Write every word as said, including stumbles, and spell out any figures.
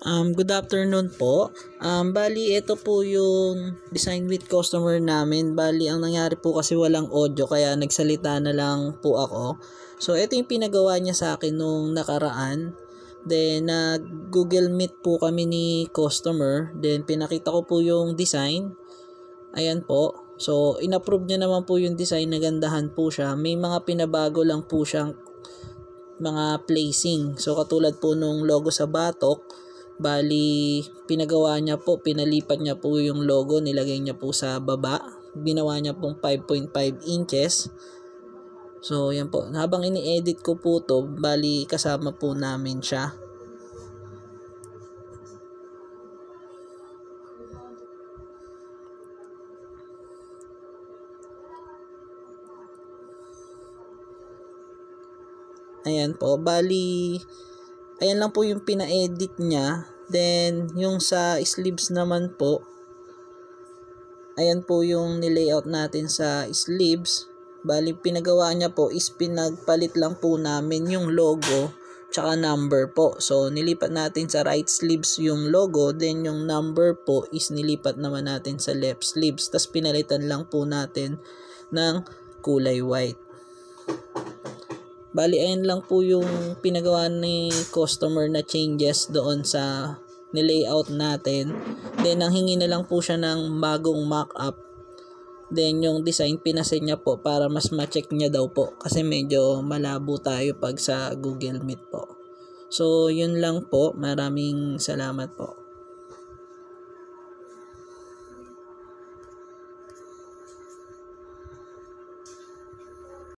Um, good afternoon po. Um, bali, ito po yung design with customer namin. Bali, ang nangyari po kasi walang audio kaya nagsalita na lang po ako. So, ito yung pinagawa niya sa akin nung nakaraan. Then, nag Google Meet po kami ni customer. Then, pinakita ko po yung design. Ayan po. So, inapprove niya naman po yung design. Nagandahan po siya. May mga pinabago lang po siyang mga placing. So, katulad po nung logo sa batok. Bali, pinagawa niya po, pinalipat niya po yung logo, nilagay niya po sa baba. Ginawa niya pong five point five inches. So, yan po. Habang ini-edit ko po to, bali kasama po namin siya. Ayan po. Bali, ayan lang po yung pina-edit niya. Then, yung sa sleeves naman po, ayan po yung nilayout natin sa sleeves. Bali, pinagawa niya po is pinagpalit lang po namin yung logo tsaka number po. So, nilipat natin sa right sleeves yung logo. Then, yung number po is nilipat naman natin sa left sleeves. Tapos, pinalitan lang po natin ng kulay white. Bali, ayan lang po yung pinagawa ni customer na changes doon sa nilayout natin. Then, ang hingi na lang po siya ng bagong mock-up. Then, yung design, pinasin niya po para mas ma-check niya daw po. Kasi medyo malabo tayo pag sa Google Meet po. So, yun lang po. Maraming salamat po.